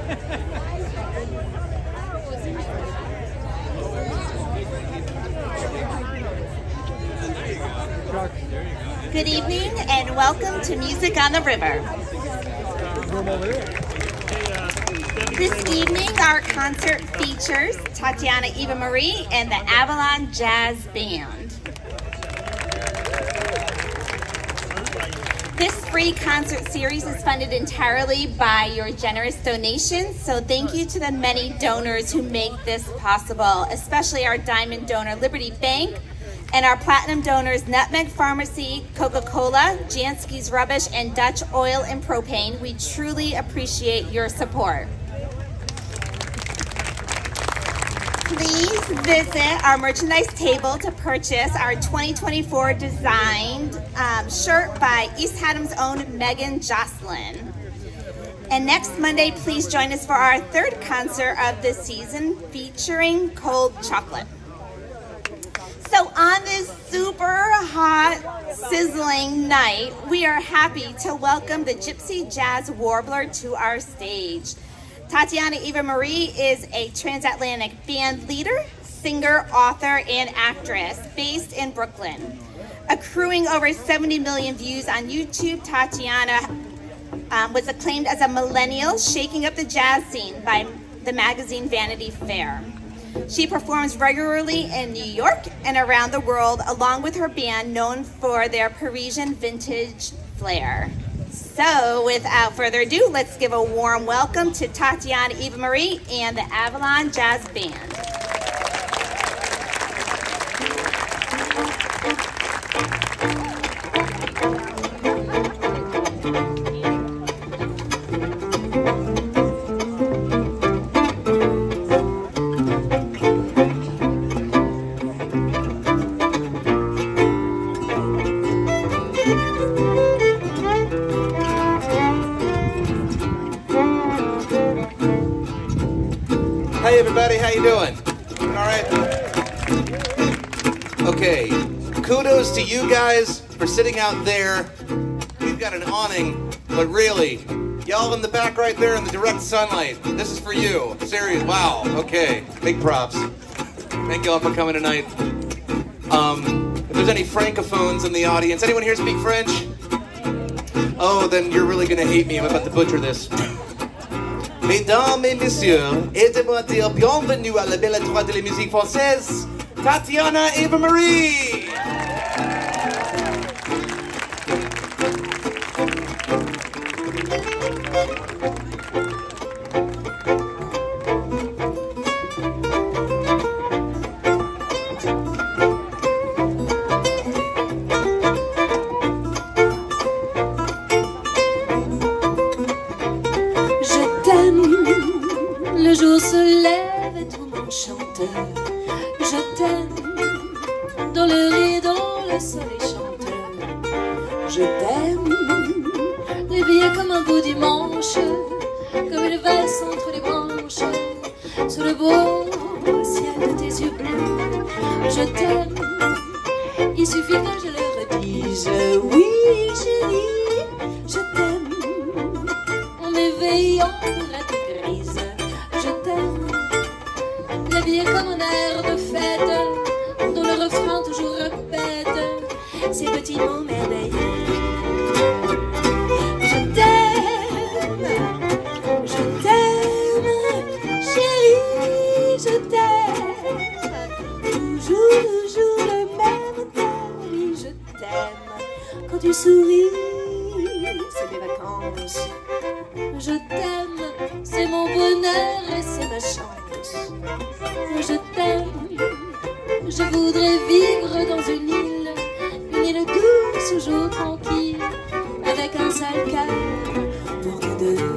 Good evening and welcome to Music on the River. This evening our concert features Tatiana Eva Marie and the Avalon Jazz Band. This free concert series is funded entirely by your generous donations, so thank you to the many donors who make this possible, especially our diamond donor Liberty Bank, and our platinum donors Nutmeg Pharmacy, Coca-Cola, Jansky's Rubbish, and Dutch Oil and Propane. We truly appreciate your support. Please visit our merchandise table to purchase our 2024 designed shirt by East Hatham's own Megan Jocelyn. And next Monday, please join us for our third concert of the season featuring Cold Chocolate. So on this super hot, sizzling night, we are happy to welcome the Gypsy Jazz Warbler to our stage. Tatiana Eva Marie is a transatlantic band leader, singer, author, and actress based in Brooklyn. Accruing over 70 million views on YouTube, Tatiana was acclaimed as a millennial shaking up the jazz scene by the magazine Vanity Fair. She performs regularly in New York and around the world, along with her band known for their Parisian vintage flair. So without further ado, let's give a warm welcome to Tatiana Eva Marie and the Avalon Jazz Band. Hey everybody, how you doing? All right? Okay, kudos to you guys for sitting out there. We've got an awning, but really, y'all in the back right there in the direct sunlight, this is for you. Serious, wow, okay, big props. Thank y'all for coming tonight. If there's any francophones in the audience, anyone here speak French? Oh, then you're really gonna hate me, I'm about to butcher this. Mesdames et messieurs, aidez-moi à dire bienvenue à la belle étoile de la musique française, Tatiana Eva Marie. Le jour se lève et tout le monde chante. Je t'aime, dans le rideau, le soleil chante. Je t'aime, les billets comme un beau dimanche, comme une valse entre les branches, sous le beau ciel de tes yeux bleus. Je t'aime, il suffit que je le redise. Oui, chérie, je t'aime, en m'éveillant pour la toute grise. Je t'aime, la vie est comme un air de fête, dont le refrain toujours répète ces petits mots merveilleux. Je t'aime, chérie, je t'aime, toujours le même temps, oui, je t'aime. Quand tu souris, c'est mes vacances. Je t'aime, c'est mon bonheur et c'est ma chance. Je t'aime, je voudrais vivre dans une île douce, toujours tranquille, avec un seul cœur pour nous deux.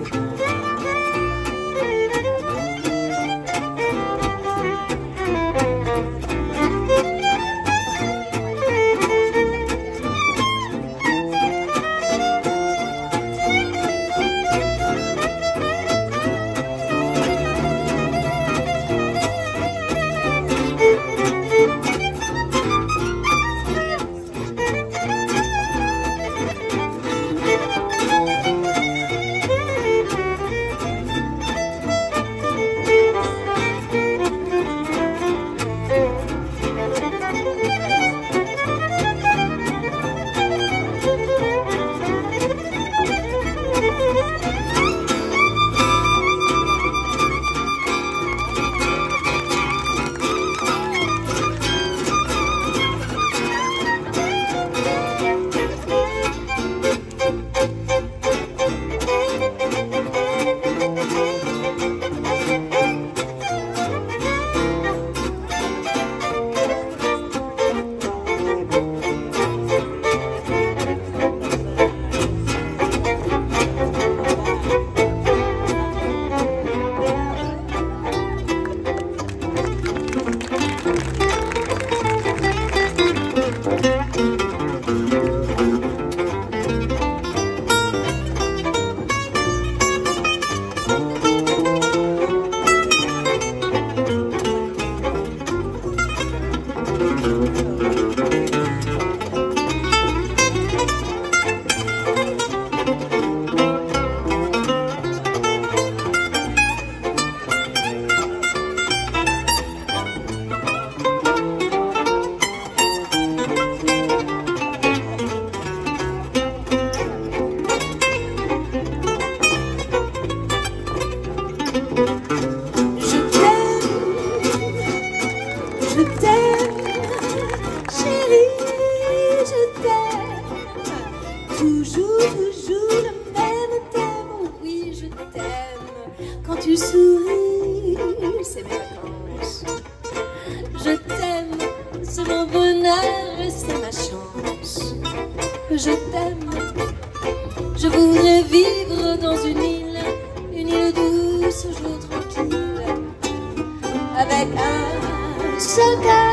tu souris, c'est mes vacances. Je t'aime, c'est mon bonheur et c'est ma chance. Je t'aime, je voudrais vivre dans une île douce, au jour tranquille, avec un seul cœur.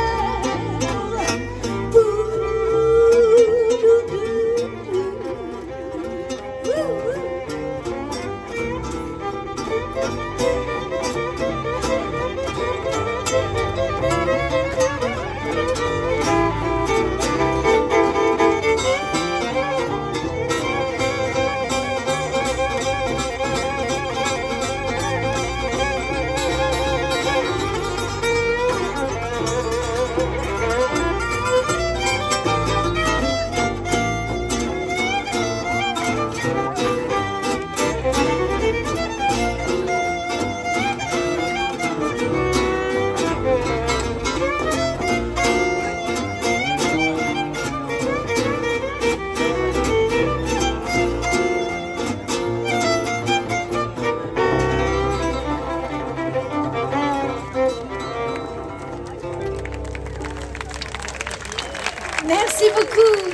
Merci beaucoup.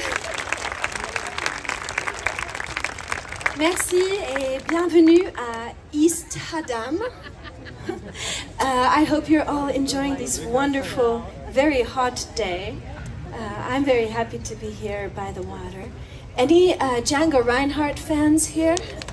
Merci et bienvenue à East Haddam. I hope you're all enjoying this wonderful, very hot day. I'm very happy to be here by the water. Any Django Reinhardt fans here?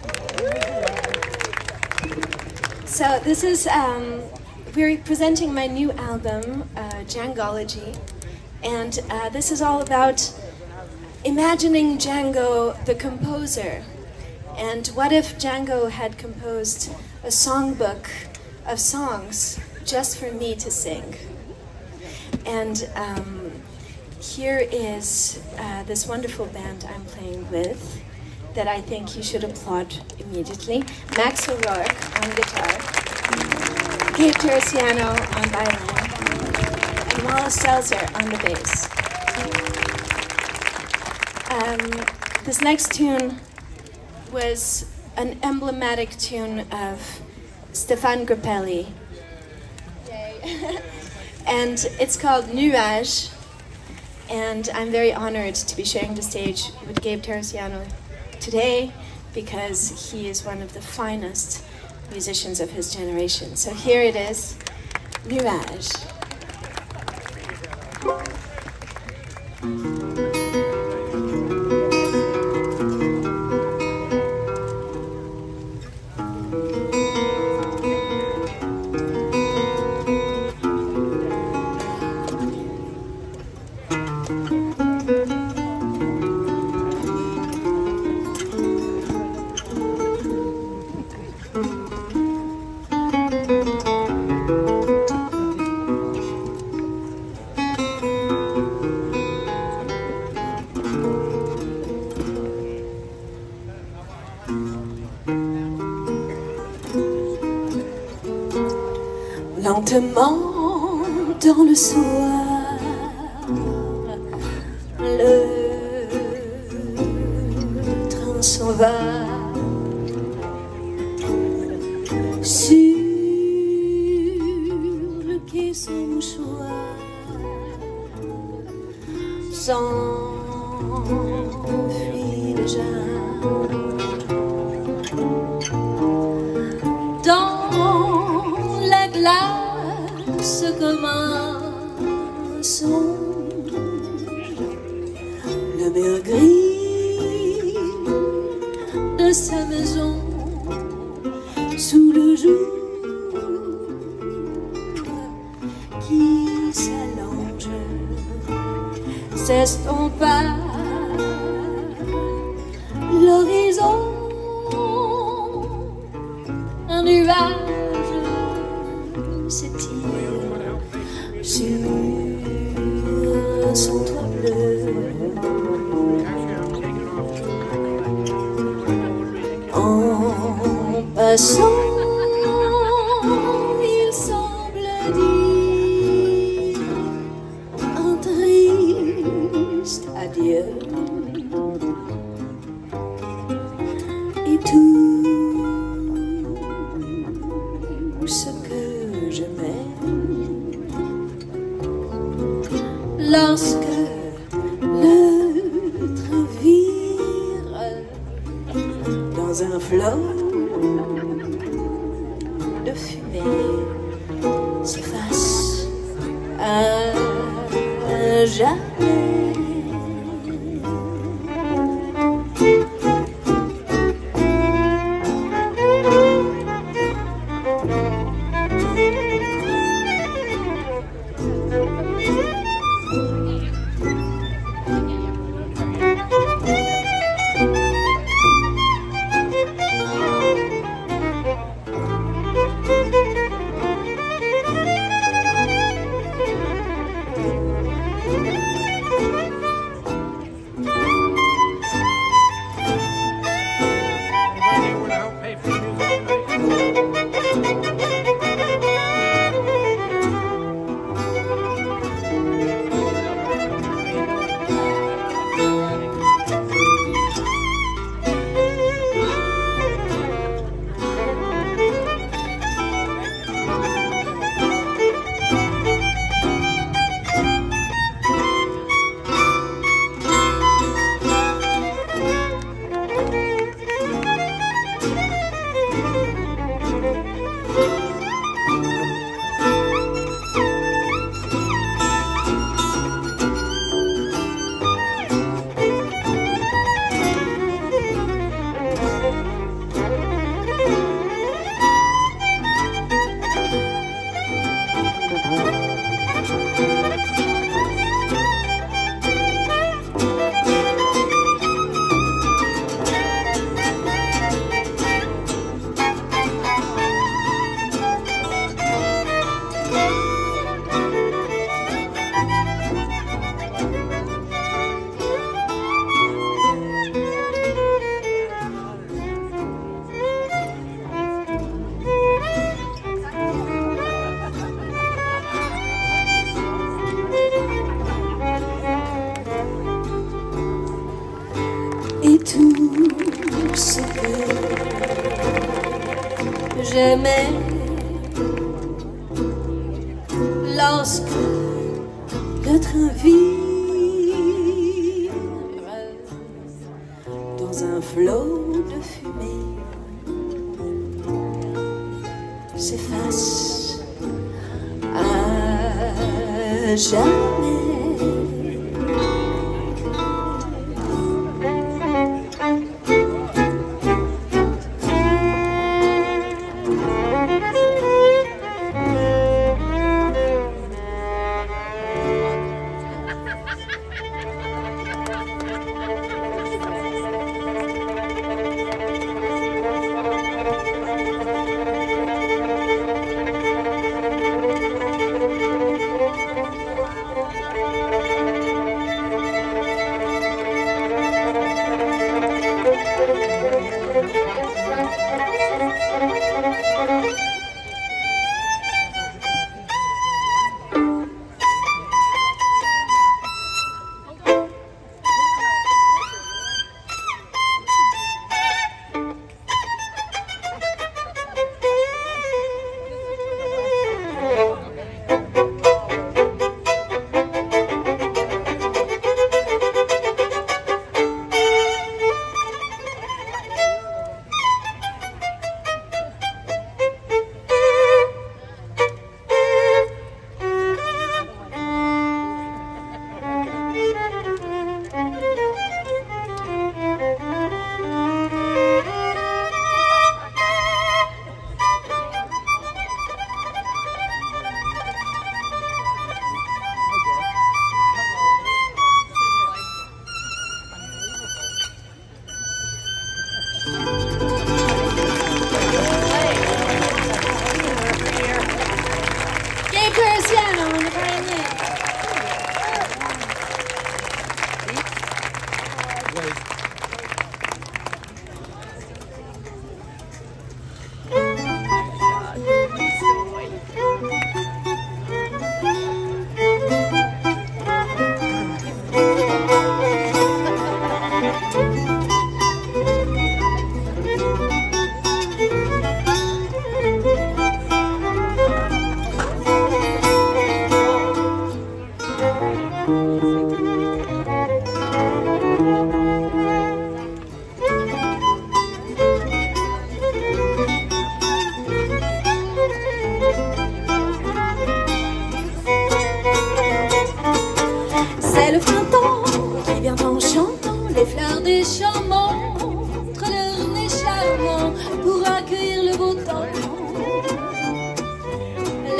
So this is, we're presenting my new album, Djangology. And this is all about imagining Django the composer. And what if Django had composed a songbook of songs just for me to sing? And here is this wonderful band I'm playing with that I think you should applaud immediately. Max O'Rourke on guitar, Gabe Teresiano on violin, and Wallace Seltzer on the bass. This next tune was an emblematic tune of Stéphane Grappelli. And it's called Nuage. And I'm very honored to be sharing the stage with Gabe Teresiano today because he is one of the finest musicians of his generation. So here it is, Nuage. Lentement dans le soir, le train s'en va sur le quai sans mouchoir, s'enfuit déjà dans la glace comme un songe, le mur gris de sa maison sous le jour qui s'allonge, s'estompe à l'horizon, un nuage s'étire sur son toit bleu. En passant, il semble dire un triste adieu. Et tout flot de fumée s'efface à jamais. Et tout ce que j'aimais lorsque le train vire dans un flot de fumée s'efface à jamais.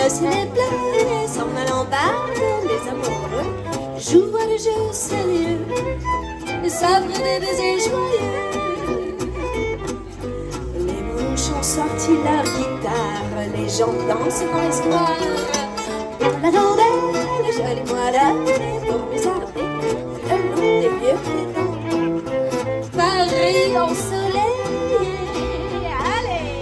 ciel est bleu et s'en allant battre, les amoureux jouent à des jeux sérieux et savent des baisers joyeux. Les mouches ont sorti leur guitare, les gens dansent dans les squares. On l'attendait, le joli mois d'avril, pour bizarder le long des vieux prénoms. Paris ensoleillé, allez!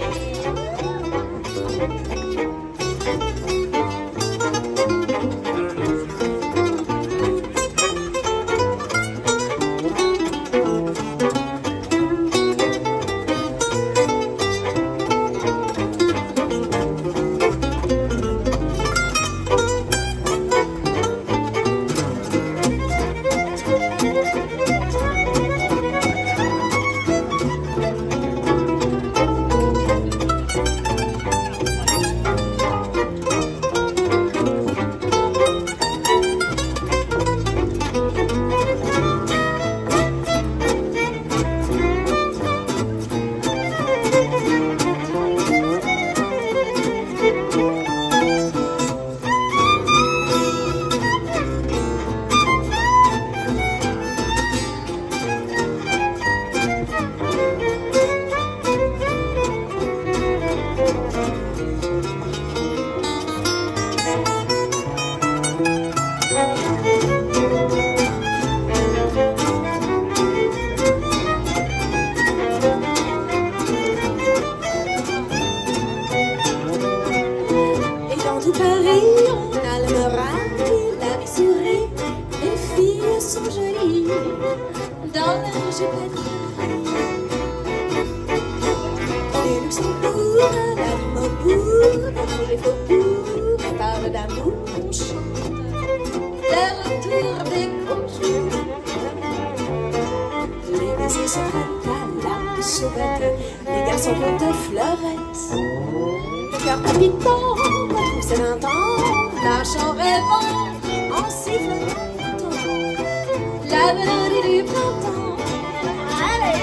Les garçons font de fleurettes, le cœur palpitant, retrouve ses 20 ans, marche en rêvant, en sifflant la mélodie du printemps. Allez!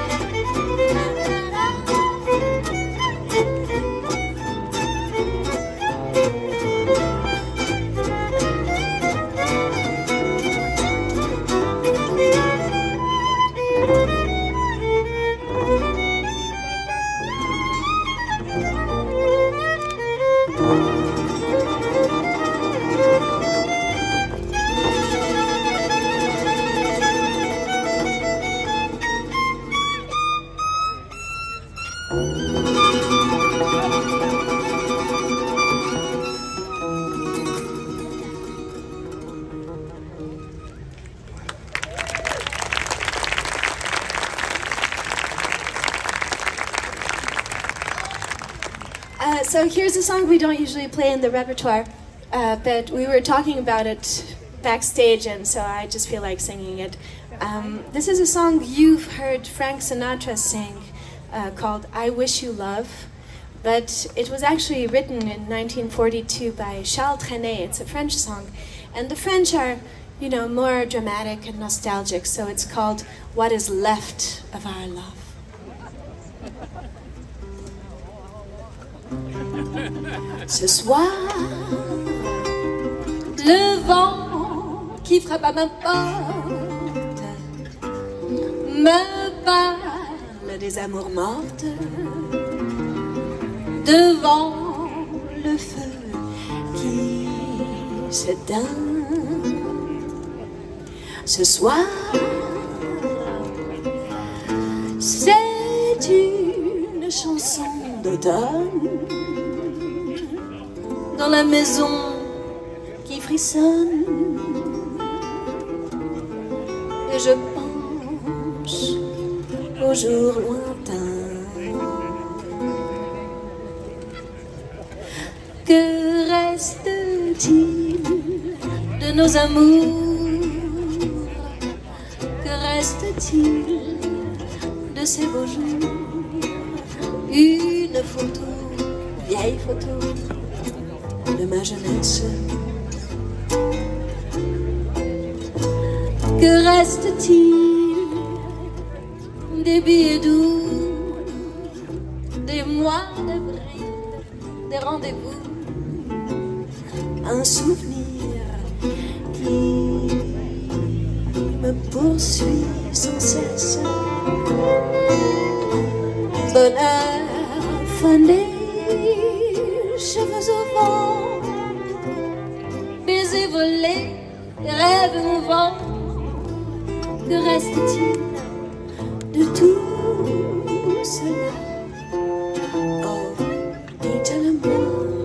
So here's a song we don't usually play in the repertoire, but we were talking about it backstage, and so I just feel like singing it. This is a song you've heard Frank Sinatra sing called I Wish You Love, but it was actually written in 1942 by Charles Trenet. It's a French song, and the French are, you know, more dramatic and nostalgic, so it's called What Is Left of Our Love. Ce soir, le vent qui frappe à ma porte me parle des amours mortes devant le feu qui s'éteint. Ce soir, c'est une chanson d'automne dans la maison qui frissonne, et je pense aux jours lointains. Que reste-t-il de nos amours? Que reste-t-il de ces beaux jours? Une photo, vieille photo de ma jeunesse. Que reste-t-il des billets doux, des mois d'avril, des rendez-vous? un souvenir qui me poursuit sans cesse. Bonheur fané, cheveux au vent, baisers volés, rêves mouvants. Que reste-t-il de tout cela? Oh, dites-le-moi.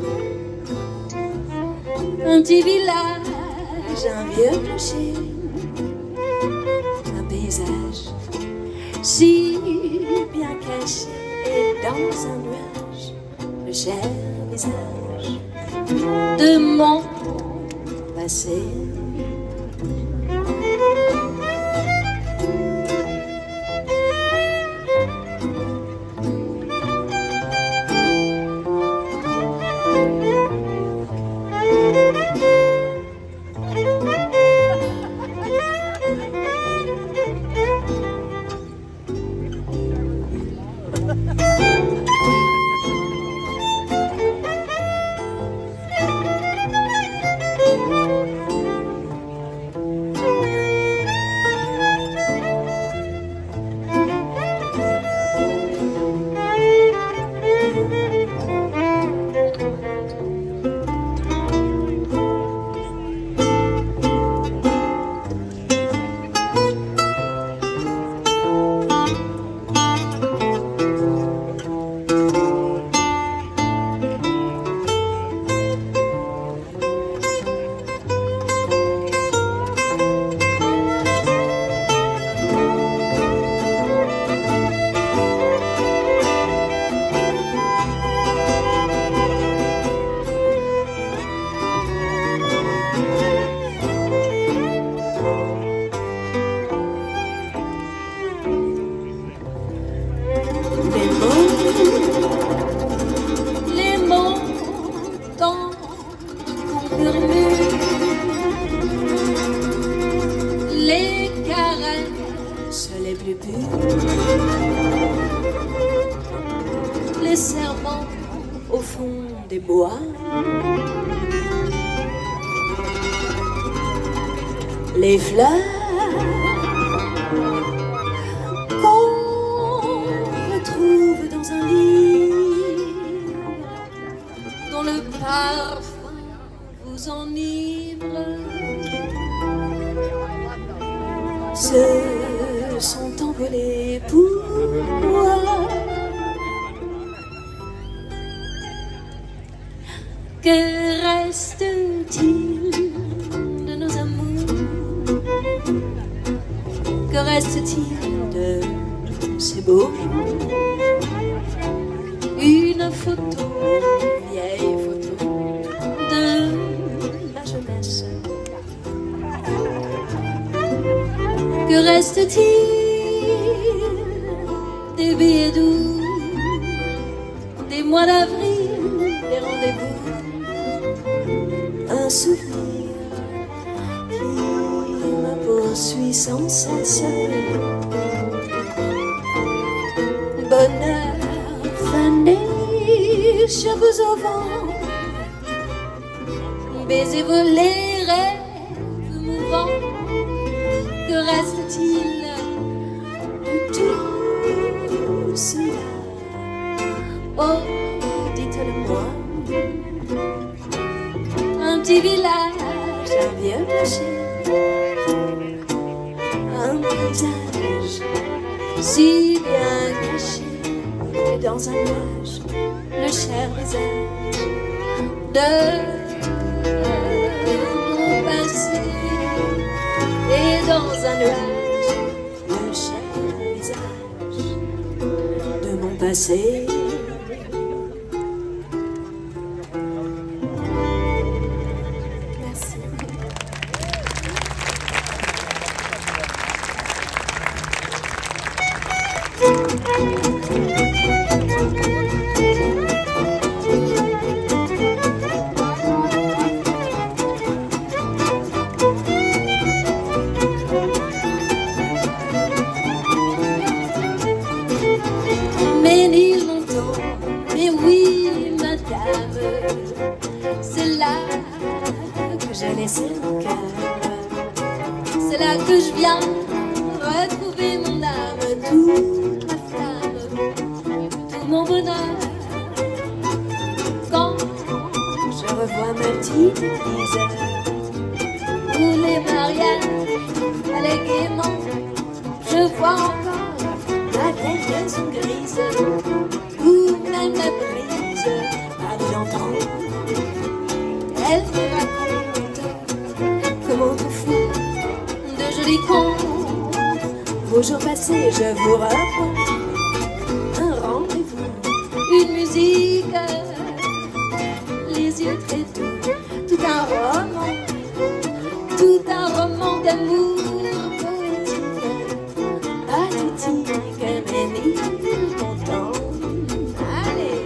Un petit village, un vieux clocher, un paysage si bien caché, et dans un nuage, le cher visage de mon passé. Les caresses les plus pures, les serments au fond des bois, les fleurs qu'on retrouve dans un livre dont le parfum vous enivre. Se sont envolés pour moi. Que reste-t-il de nos amours? Que reste-t-il de ces beaux jours? Une photo, vieille photo de la jeunesse. Que reste-t-il des billets doux, des mois d'avril, des rendez-vous? Un souvenir qui me poursuit sans cesse. Bonheur fané, cheveux au vent, baisers volés, rêves mouvants. Que reste-t-il de tout cela? Oh, dites-le-moi. Un petit village, un vieux clocher, un paysage si bien caché, et dans un nuage, le cher visage de mon passé. Et dans un nuage, le cher visage de mon passé. Merci. Mes îles n'ont mon bonheur. Quand je revois ma petite église où les mariages allaient gaiement, je vois encore la vieille maison grise où même la brise a vu longtemps. Elle me raconte comme autrefois de jolis contes. Vos jours passés, je vous reprends un rendez-vous, une musique, les yeux très doux, tout un roman d'amour poétique, pathétique, mais mille contents. Allez!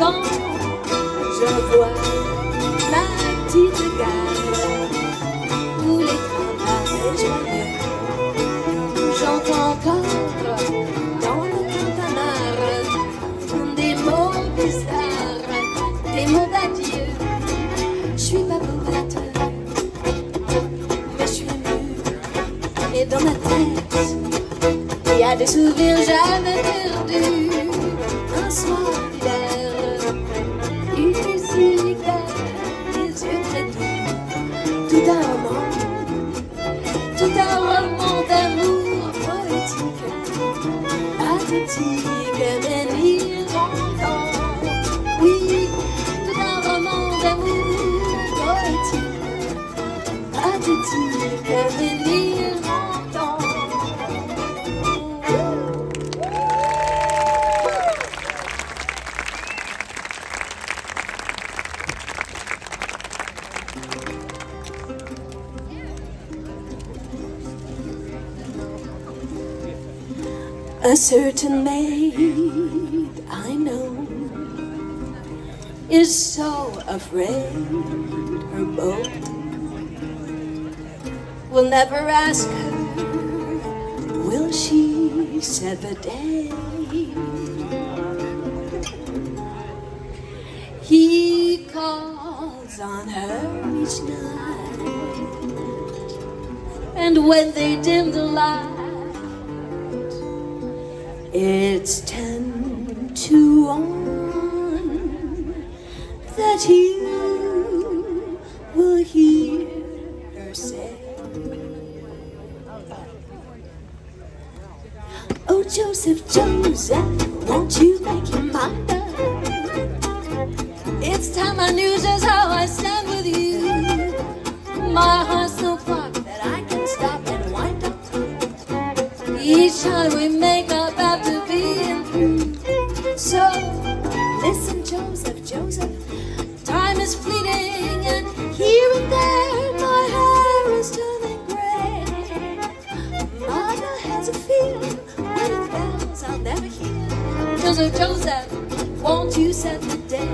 quand je vois ma petite gare où les trains passent joyeux. J'entends encore dans le campanar des mots bizarres, des mots d'adieu. Je suis pas poète, mais je suis émue. Et dans ma tête, il y a des souvenirs jamais perdus. Un soir d'hiver, une musique, des yeux très doux. Tout un roman d'amour poétique, pathétique, mais ni longtemps. Oui, tout un roman d'amour poétique, pathétique, mais ni longtemps. A certain maid I know is so afraid her beau will never ask her, will she set the day? He calls on her each night, and when they dim the light, it's 10 to 1 that you will hear her say, oh, Joseph, Joseph, won't you make your mind up? It's time I knew just how I stand with you. My heart's no clock that I can stop and wind up. Each time we make up after being through. So listen, Joseph, Joseph, time is fleeting, and here and there my hair is turning gray. Mother has a feeling, wedding bells I'll never hear. Joseph, Joseph, won't you set the day?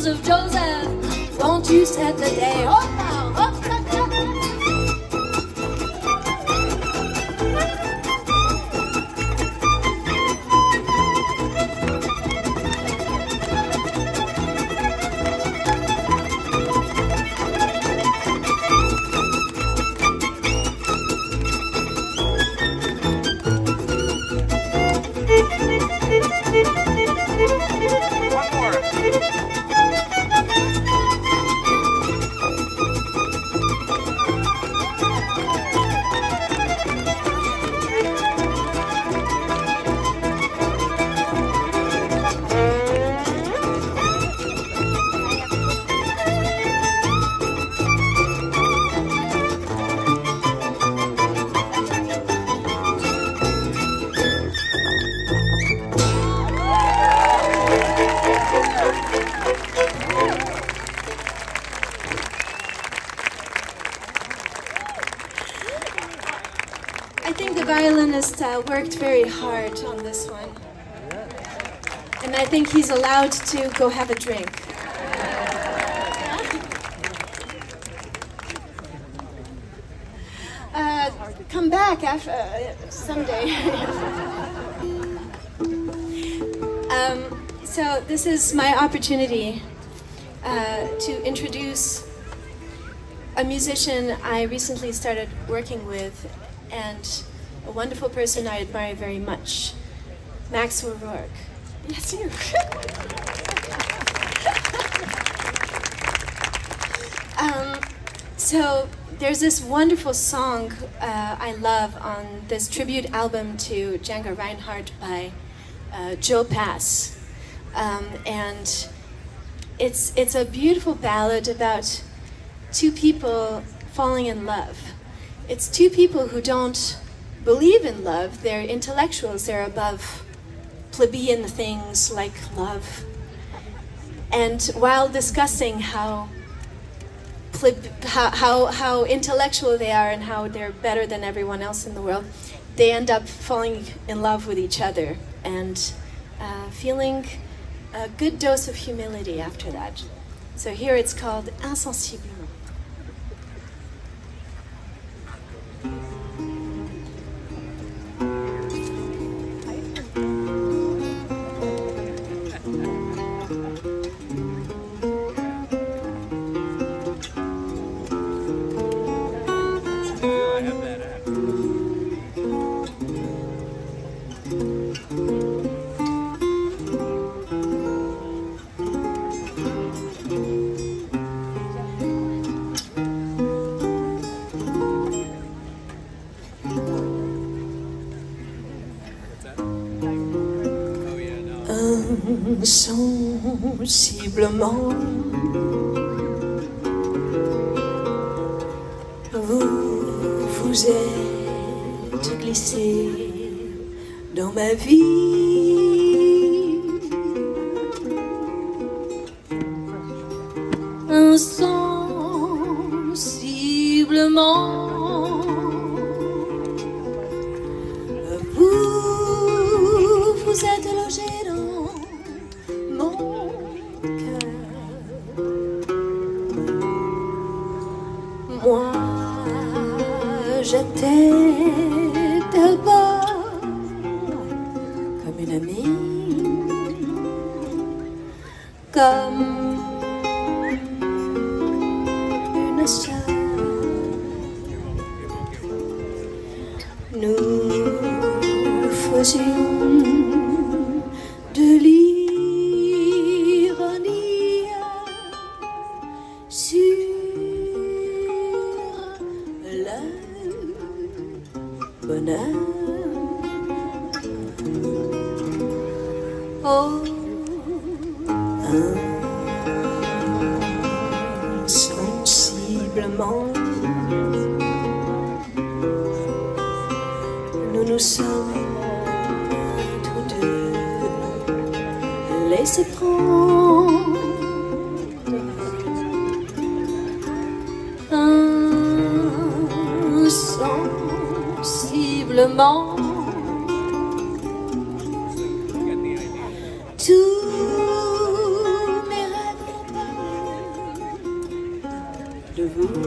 Tales of Joseph. Won't you set the day? Oh, now, oh, I think the violinist worked very hard on this one. And I think he's allowed to go have a drink. Come back after someday. So this is my opportunity to introduce a musician I recently started working with, and a wonderful person I admire very much, Max O'Rourke. Yes, you. So there's this wonderful song I love on this tribute album to Django Reinhardt by Joe Pass, and it's a beautiful ballad about two people falling in love. It's two people who don't believe in love. They're intellectuals. They're above plebeian things like love. And while discussing how intellectual they are and how they're better than everyone else in the world, they end up falling in love with each other and feeling a good dose of humility after that. So here it's called Insensiblement. Insensiblement, vous êtes glissé dans ma vie. Insensiblement, vous êtes logé dans mon cœur. Moi, j'étais d'abord comme une amie, comme une sœur. Nous faisions de l'ironie sur le bonheur. Oh, insensiblement, nous nous sommes tous deux laissés prendre. Insensiblement, tous mes rêves n'ont vous.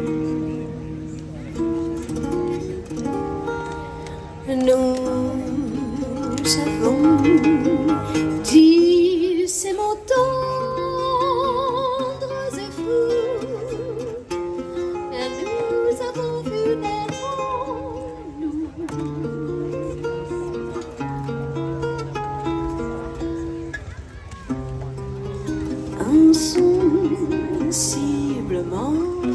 Nous avons dit ces mots tendres et fous, et nous avons vu naître en nous insensiblement,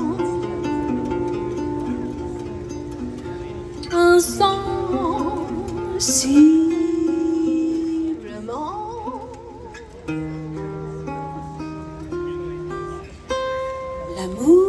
insensiblement, l'amour.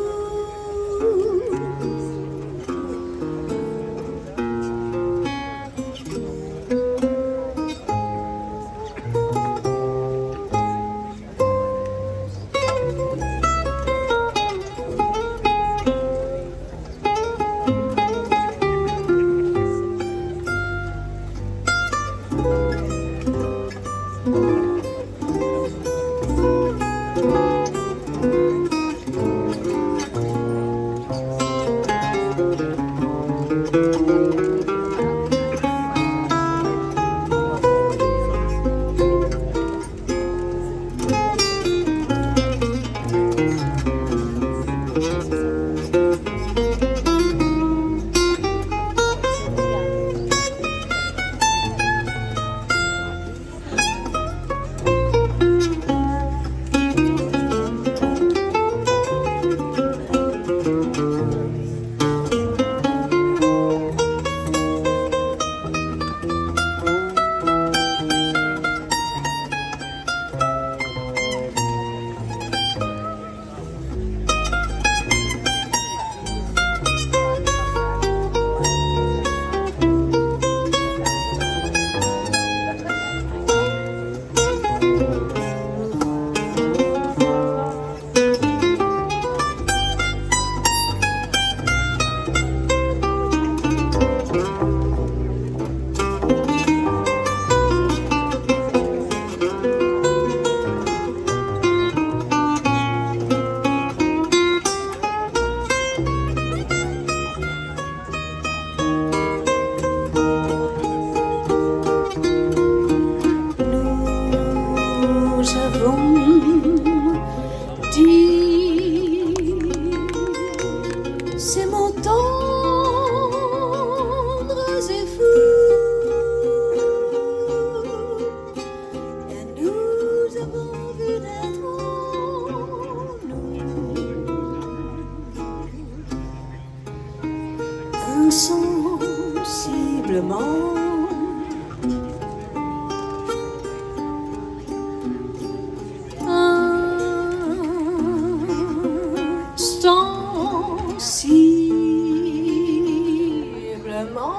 Ces mots tendres et fous, et nous avons vu naître en nous insensiblement. Insensiblement,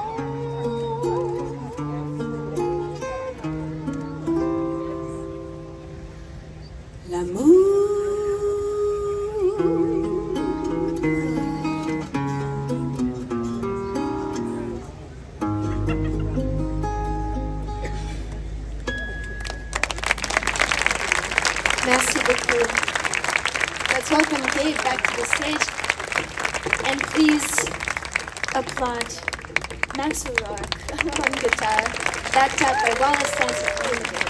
l'amour. Merci beaucoup. Let's welcome Dave back to the stage. And please applaud Max O'Rourke on guitar, backed up by Wallace Stanton on the bass.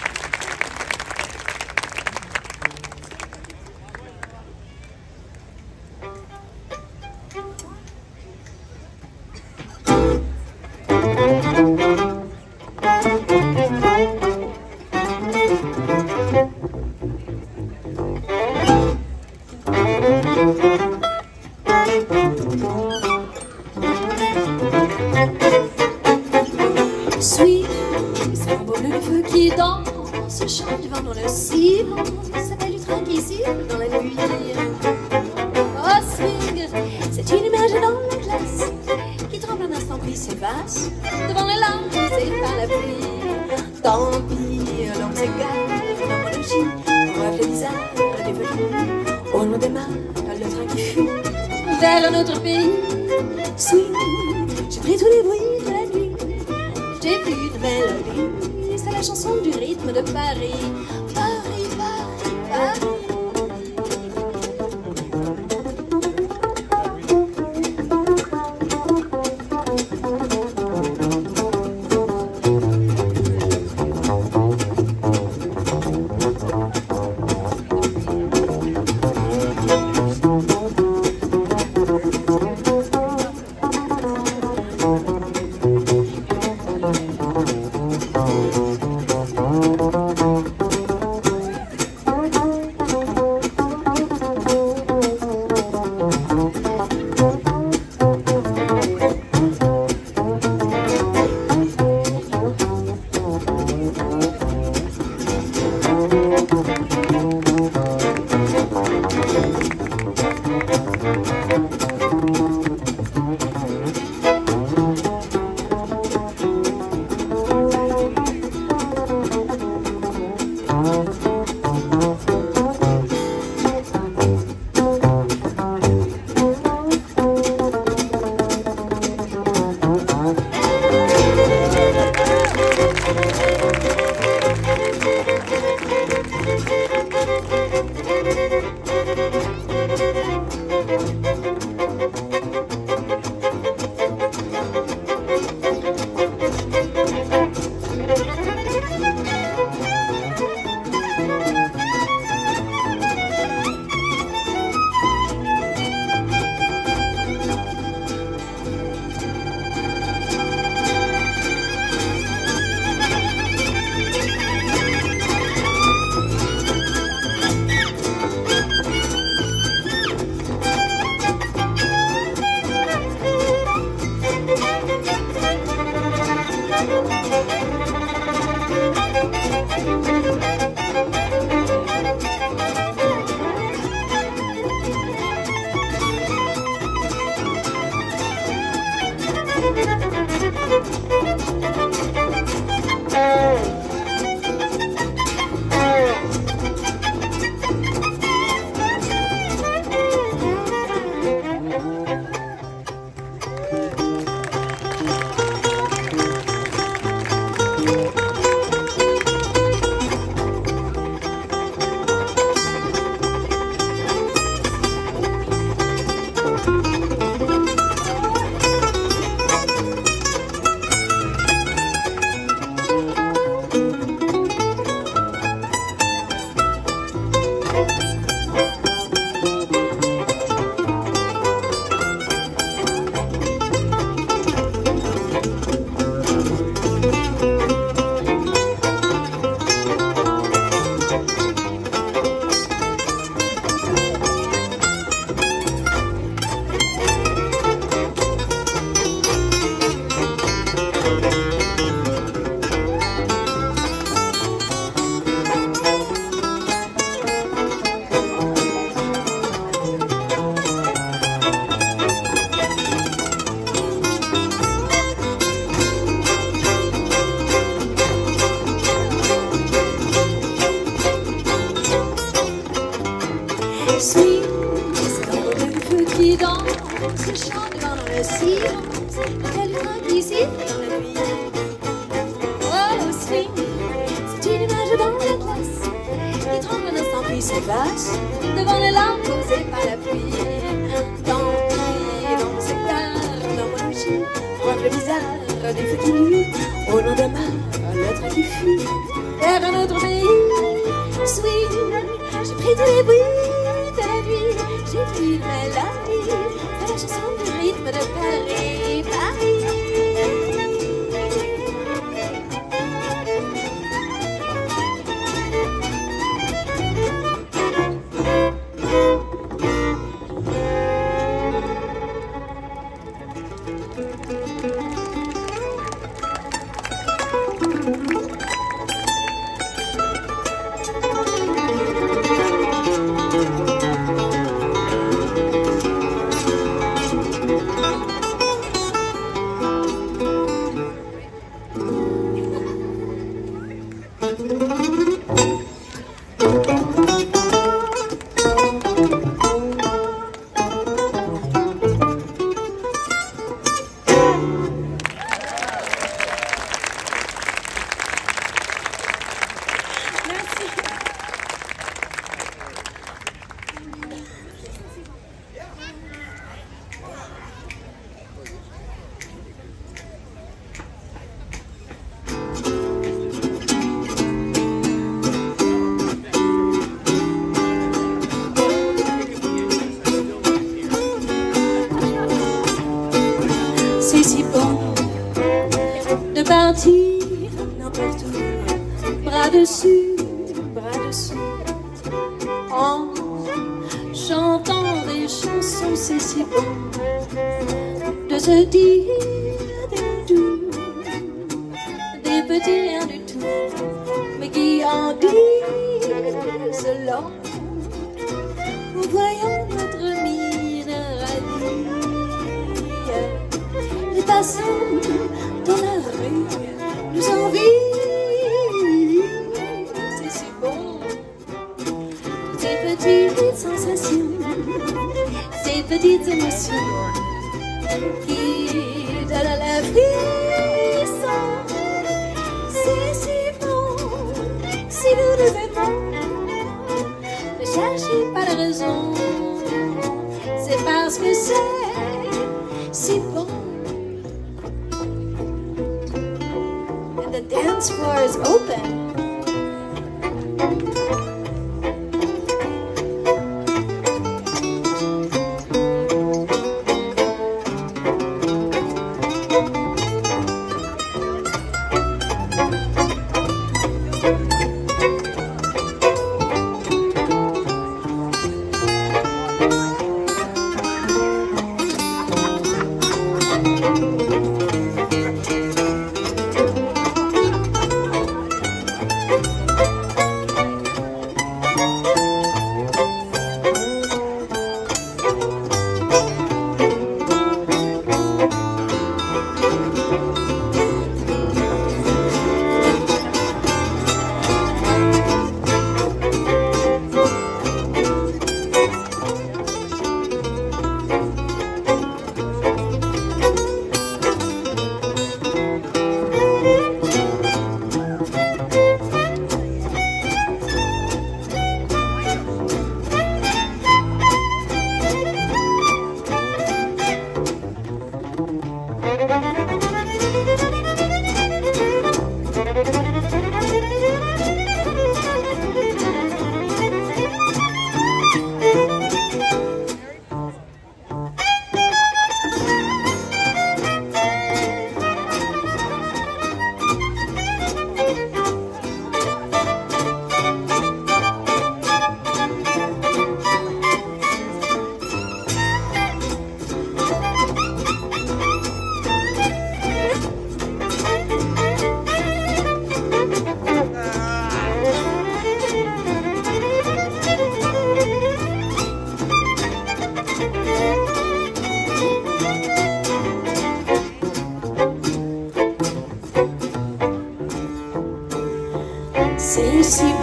Suis, c'est mon beau bleu de feu qui danse, chante du vent dans le silence, s'appelle du train qui siffle dans la nuit. Oh swing, c'est une image dans la classe, qui tremble un instant puis s'efface, devant les larmes causées par la pluie. Tant pis, l'homme s'égare dans mon logis, on rêve le visage dévolu, au long des mains, le train qui fuit vers un autre pays. Swing, j'ai pris tous les bruits de la nuit, j'ai vu une mélodie, c'est la chanson du rythme de Paris. Paris, Paris, Paris. Devant les larmes causées par la pluie, dans le secteur d'horlogerie, voir le bizarre des feux qui nuit, au long de mer, le train qui fuit vers un autre pays. Sweet, j'ai pris tous les bruits de la nuit, j'ai pris une mélodie de la chanson du rythme de Paris, Paris. C'est si bon de partir n'importe où, bras dessus, en chantant des chansons. C'est si bon de se dire des doux, des petits riens du tout, mais qui en disent long. Nous voyons notre mine ravie, les passants dans la rue nous envient. C'est si bon, ces petites sensations, ces petites émotions qui donnent la frisson. C'est si bon, si nous nous aimons, ne cherchez pas de raison, c'est parce que c'est si bon. And the dance floor is open.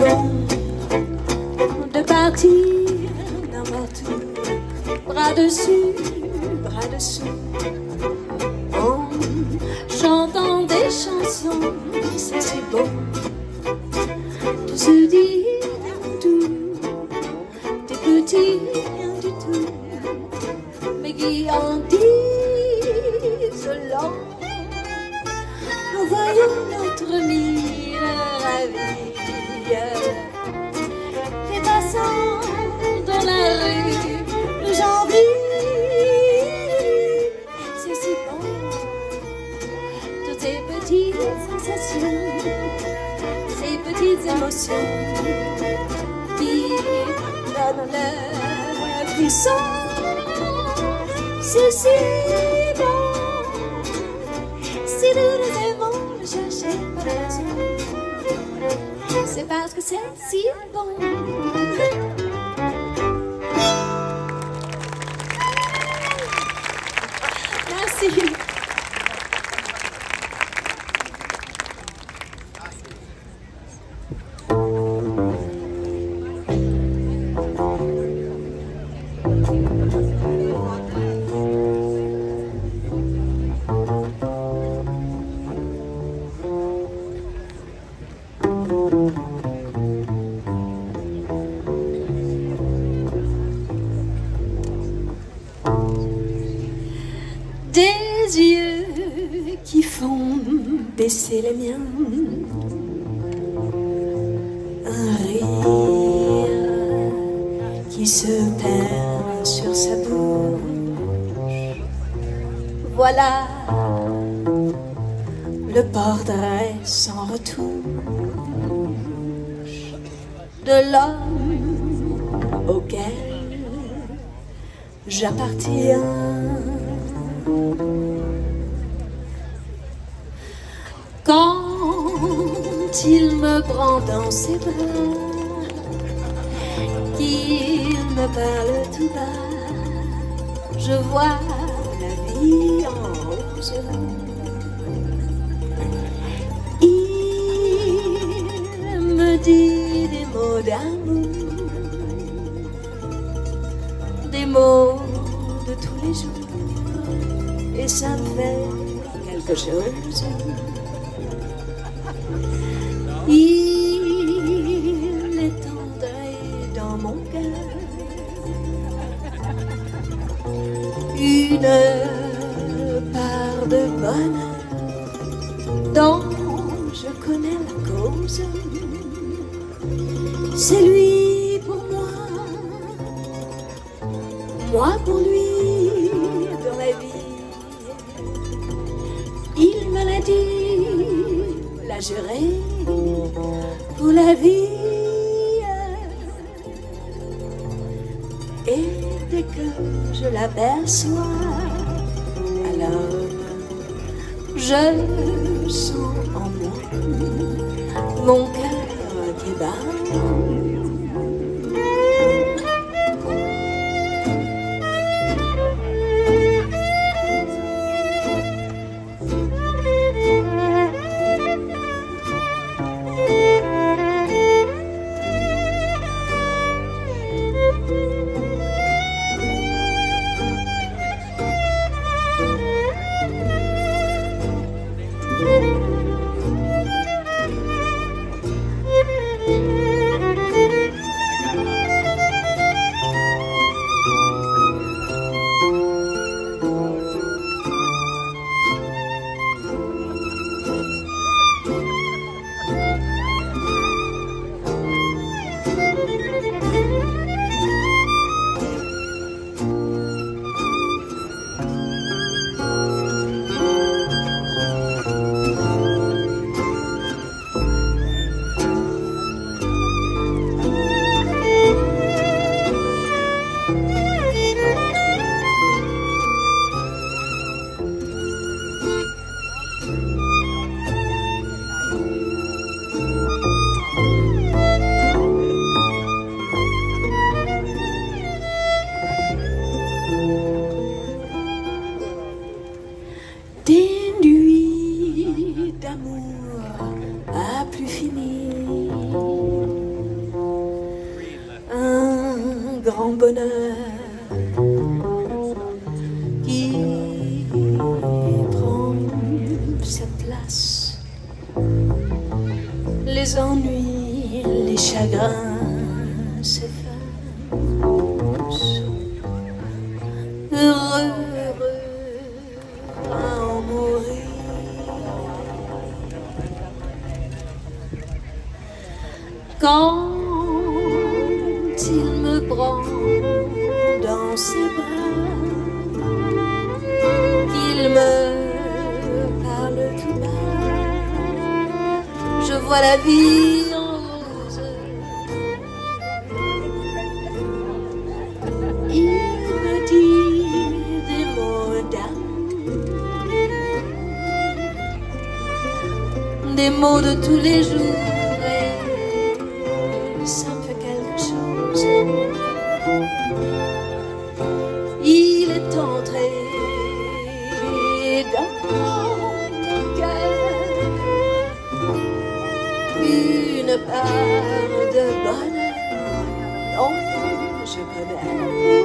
bon de partir n'importe où, bras dessus, bras dessous, en chantant des chansons. C'est si bon de se dire tout, des petits rien du tout, mais qui en disent long. Nous voyons notre mire ravie, les passants dans la rue nous envient. C'est si bon, toutes ces petites sensations, ces petites émotions qui donnent le frisson. C'est si bon, si nous nous aimons, ne cherchez pas de raison, c'est parce que c'est si bon. Merci. Des yeux qui font baisser les miens, un rire qui se perd sur sa bouche. Voilà le portrait sans retouche de l'homme auquel j'appartiens. Quand il me prend dans ses bras, qu'il me parle tout bas, je vois la vie en rose. Il me dit des mots d'amour, des mots de tous les jours, et ça me fait quelque chose. Il est entré dans mon cœur une part de bonheur dont je connais la cause. C'est lui pour moi pour lui dans la vie. Il me l'a dit, l'a juré pour la vie. Et dès que je l'aperçois, alors je sens en moi mon cœur qui bat. grand bonheur qui prend sa place. Les ennuis, les chagrins s'effacent. Heureux, heureux à en mourir. Quand il me prend dans ses bras, qu'il me parle tout bas, je vois la vie en rose. Il me dit des mots d'amour, des mots de tous les jours. Ça me fait quelque chose. Il est entré dans mon cœur une part de bonheur. Oh, je connais.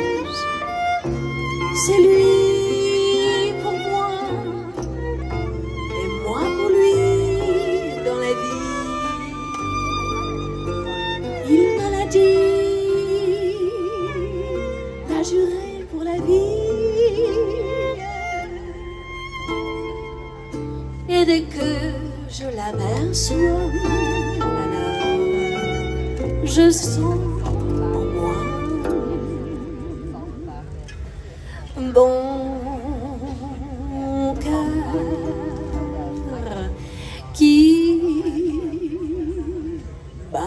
C'est lui pour moi et moi pour lui dans la vie. Il me l'a dit, m'a juré pour la vie. Et dès que je l'aperçois, alors je sens en moi bon cœur qui bat.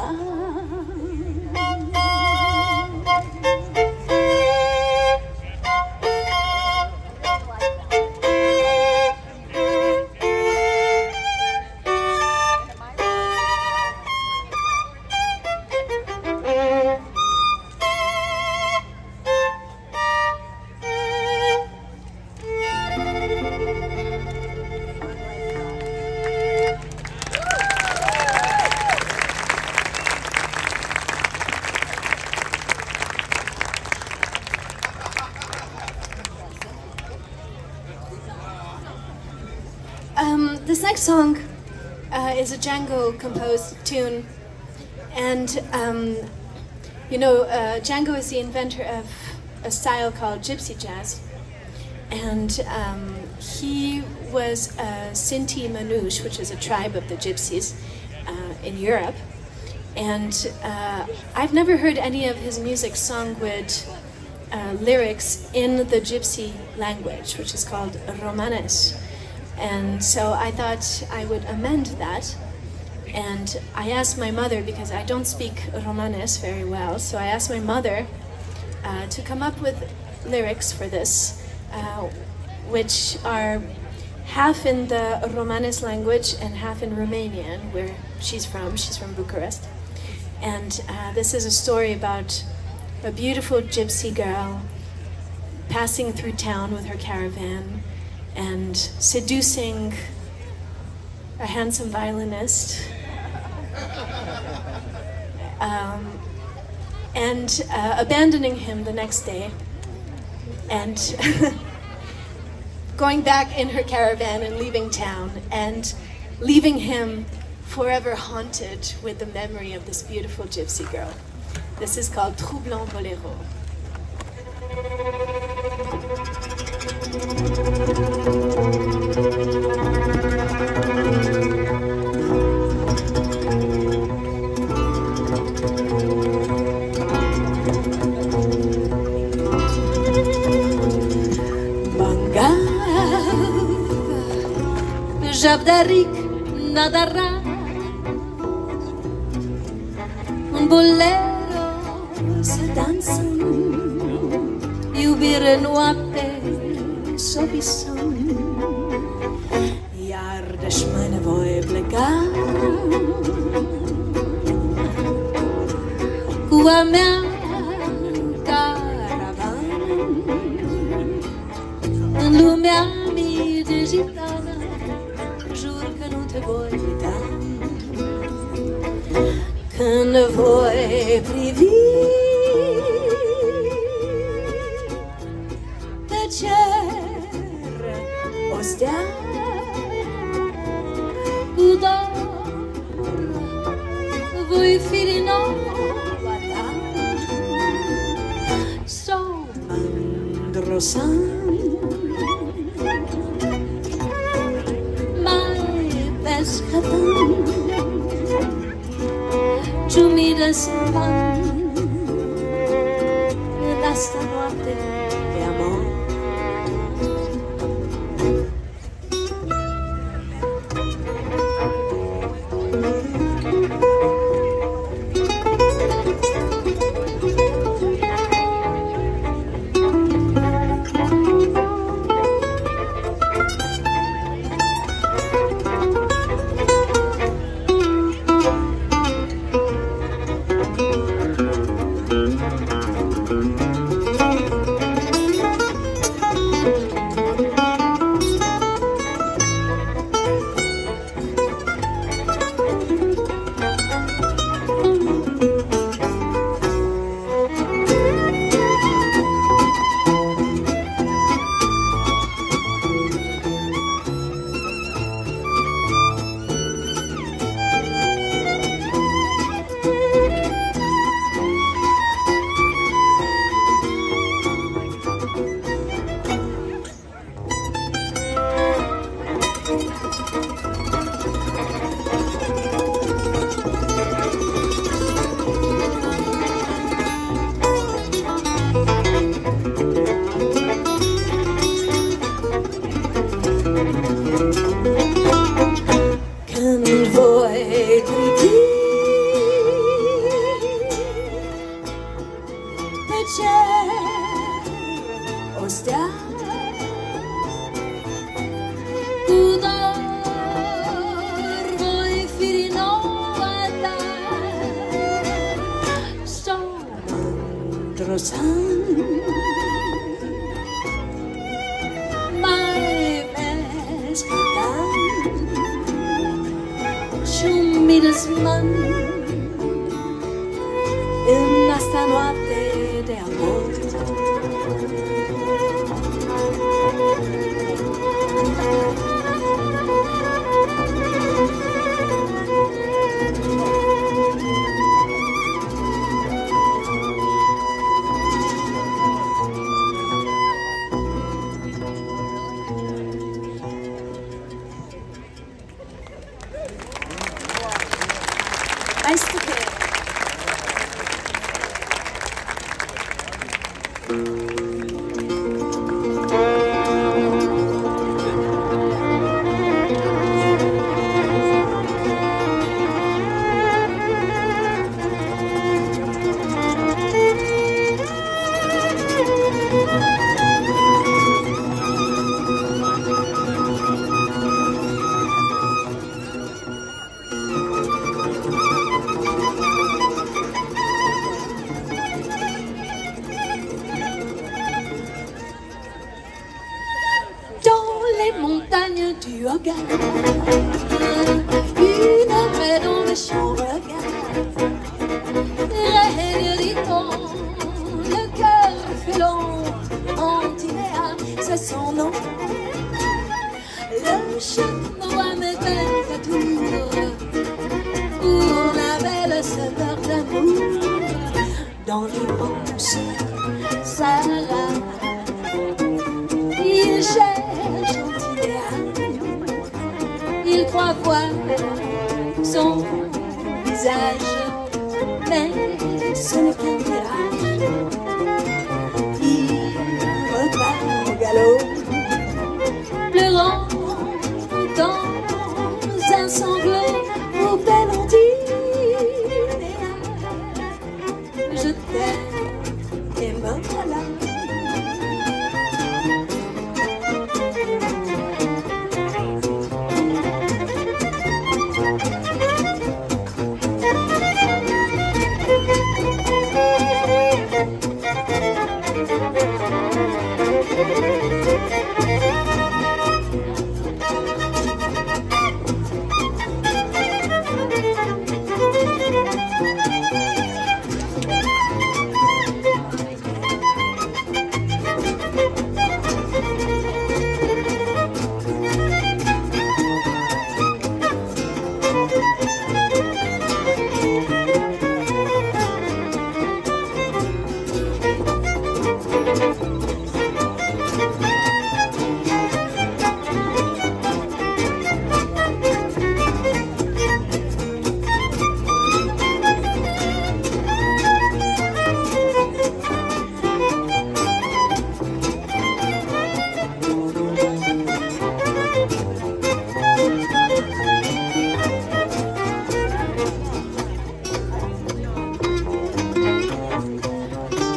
This next song is a Django composed tune, and you know, Django is the inventor of a style called gypsy jazz, and he was a Sinti Manouche, which is a tribe of the gypsies in Europe, and I've never heard any of his music sung with lyrics in the gypsy language, which is called Romanes. And so I thought I would amend that, and I asked my mother, because I don't speak Romanes very well, so I asked my mother to come up with lyrics for this, which are half in the Romanes language and half in Romanian, where she's from Bucharest. And this is a story about a beautiful gypsy girl passing through town with her caravan and seducing a handsome violinist, and abandoning him the next day, and going back in her caravan and leaving town, and leaving him forever haunted with the memory of this beautiful gypsy girl. This is called Troublant Bolero. Javdarik Nadara, un bolero se danza, iubire noapte sobisom, iar de-și mâine voi pleca cu a mea caravan în lumea mii de gitană. Te voi uita când voi privi Malandro san, mai pescatore, tu mi desman, esta notte de amor.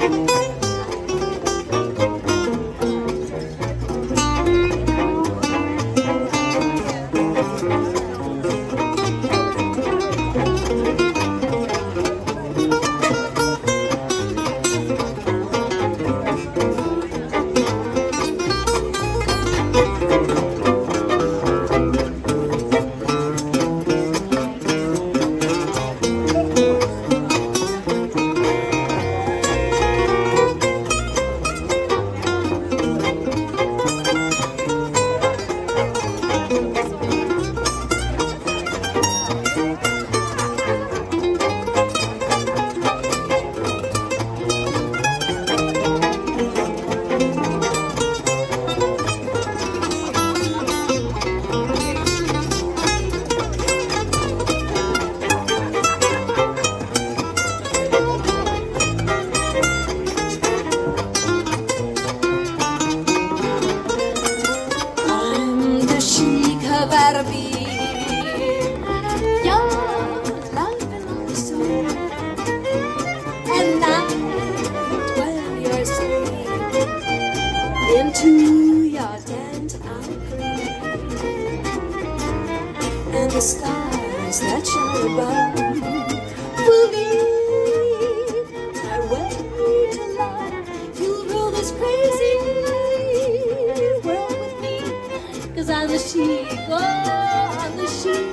The stars that shine above will lead my way to love. You'll rule this crazy world with me, 'cause I'm the chic, oh, I'm the chic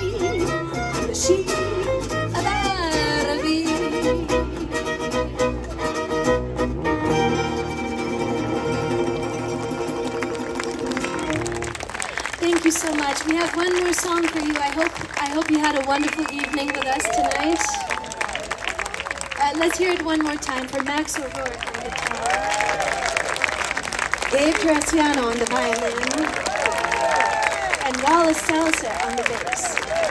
of Araby. Thank you so much. We have one more song for you. I hope you had a wonderful evening with us tonight. Let's hear it one more time for Max O'Rourke on guitar, Gabe Graciano on the violin, and Wallace Salsa on the bass.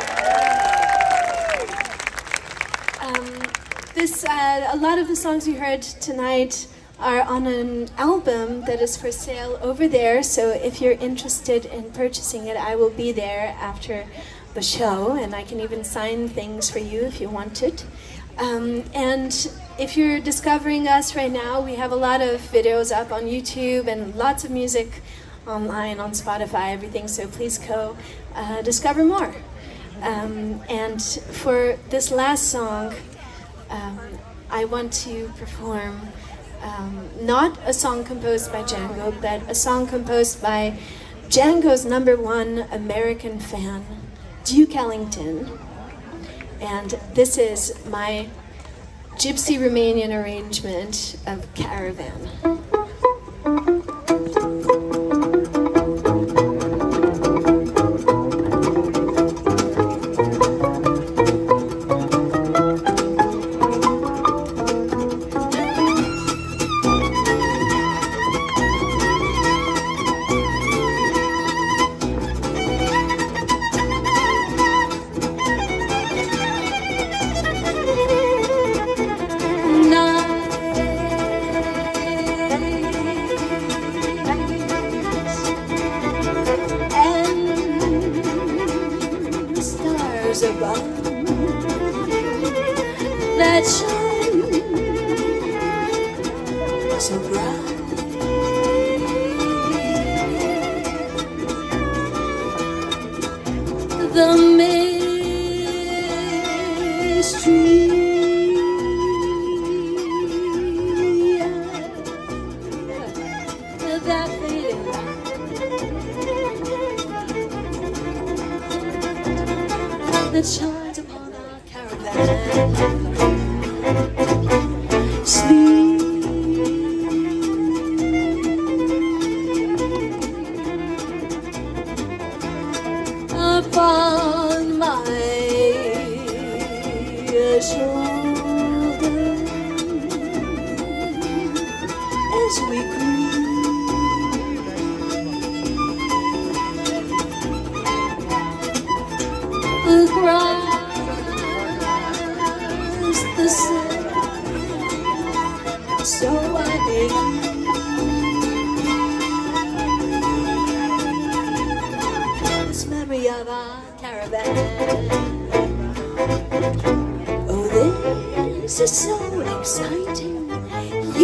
A lot of the songs you heard tonight are on an album that is for sale over there, so if you're interested in purchasing it, I will be there after the show, and I can even sign things for you if you want it. And if you're discovering us right now, we have a lot of videos up on YouTube and lots of music online on Spotify, everything, so please go discover more. And for this last song, I want to perform not a song composed by Django, but a song composed by Django's #1 American fan, Duke Ellington. And this is my Gypsy Romanian arrangement of Caravan. That shine so bright, the mystery that fading light that shines upon our caravan. Upon my shoulder as we across the sun, so I make this memory of our caravan. Oh, this is so exciting.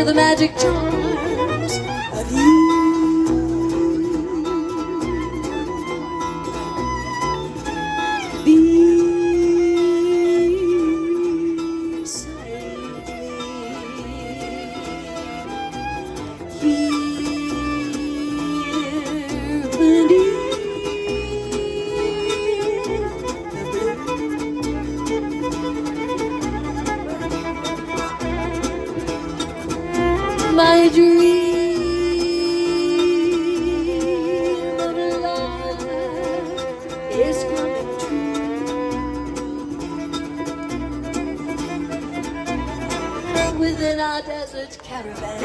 the magic charms of you. My dream of love is coming true. Within our desert caravan.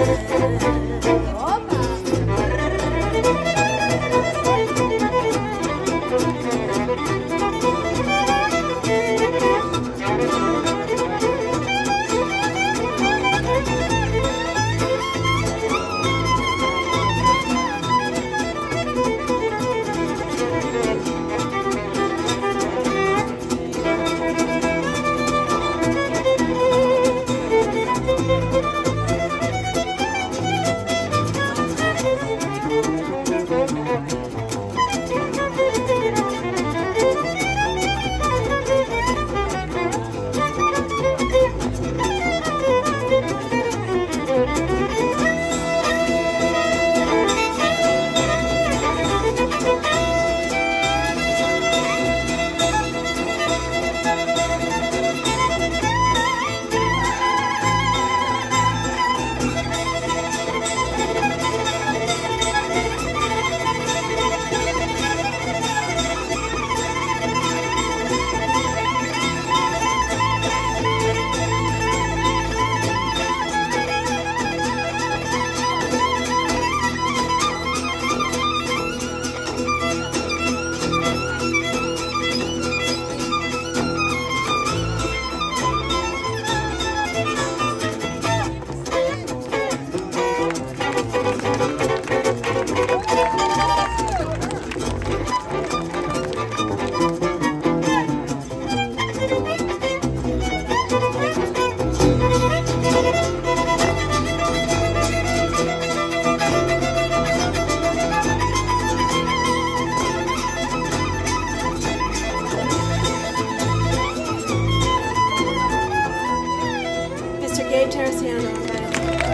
Mr. Gabe Teresiano on violin.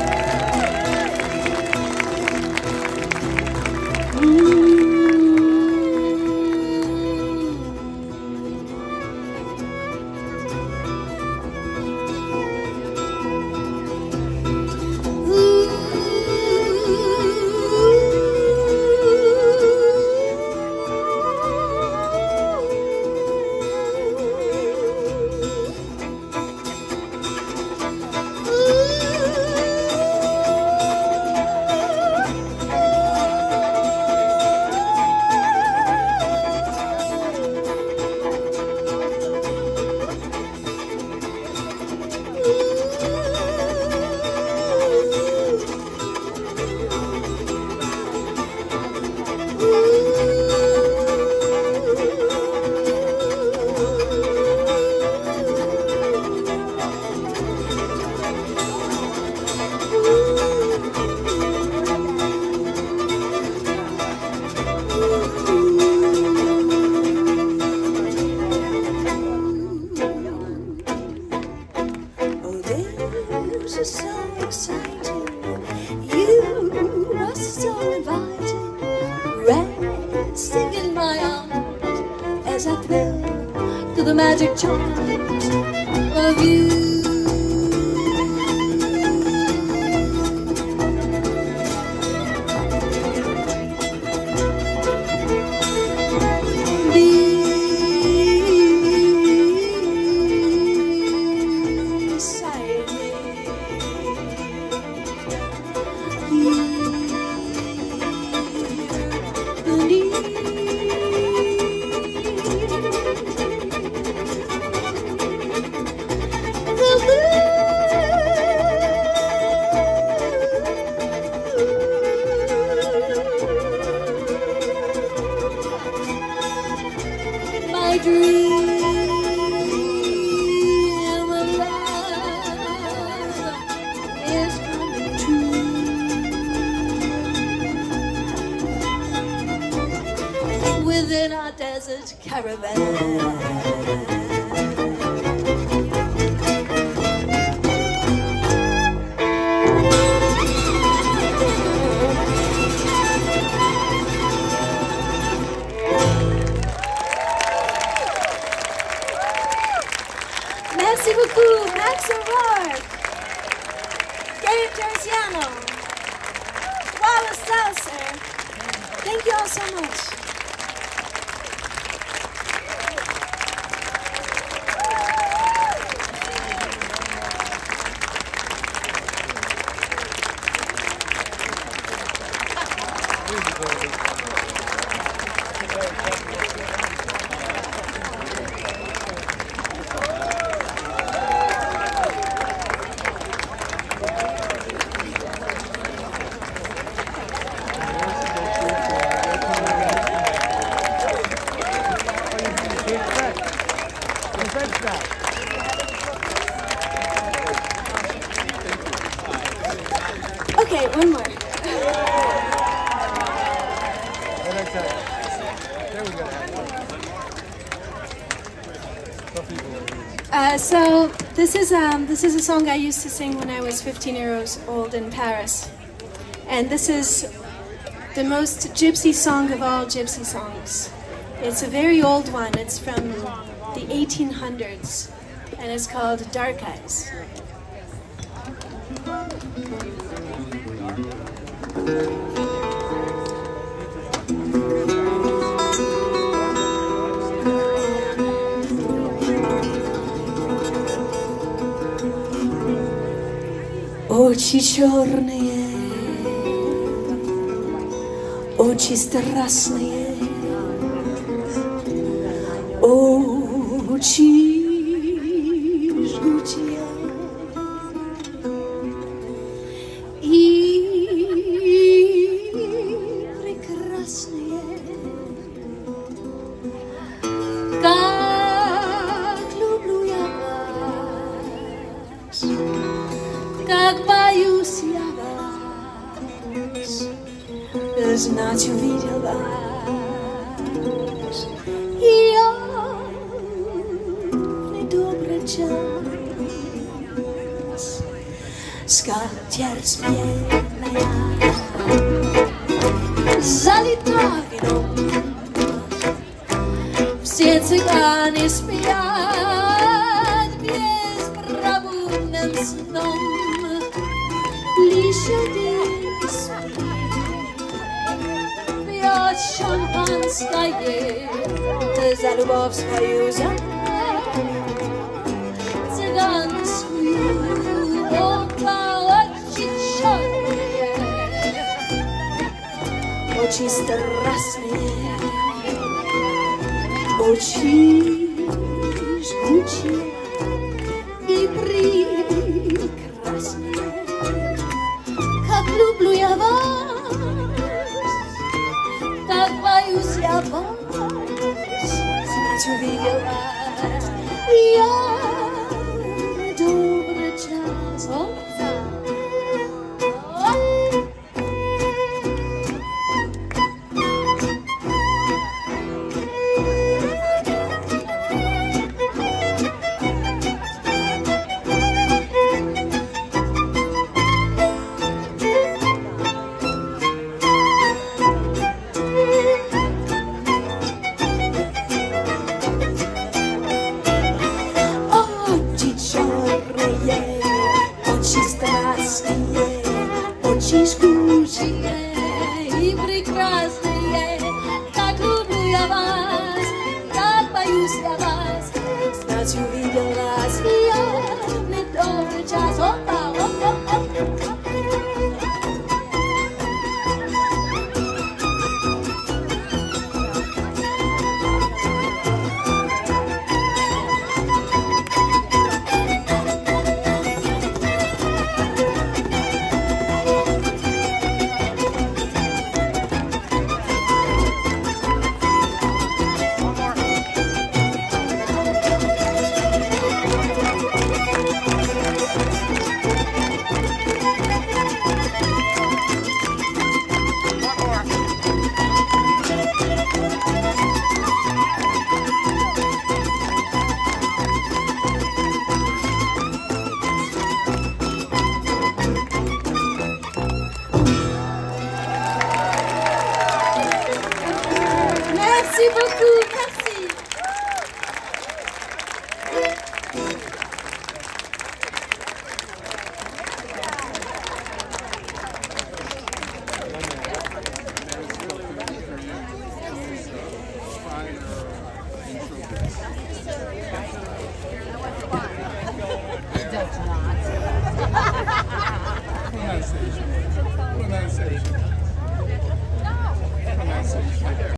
To the magic charms of you. My dream of love is coming true. velvet caravan. Merci beaucoup, Max O'Rourke, Gabe Terziano, Wallace Saucer. Thank you all so much. Okay, one more. So this is a song I used to sing when I was 15 years old in Paris, and this is the most gypsy song of all gypsy songs. It's a very old one. It's from the 1800s, and it's called Dark Eyes. Очі чорные, очі страстные, очи жгучие и прекрасные, как люблю я вас, как боюсь я вас, знать увидел вас, и я в недобрый час, скатерть белая, залита вином, все цыгане спят беспробудным сном. Лишь один спит, пьет шампанское за любовь свою, за цыганскую, оба очень черные, очень страстные, очень жгучие и прекрасные. Как люблю я вас, как боюсь я вас, знать увидел вас, и я добрый час. Очень жгучие и прекрасные, как люблю я вас, как боюсь я вас, знать увидел вас, и я в недобрый час. Опа, опа, опа. Pronunciation. Pronunciation.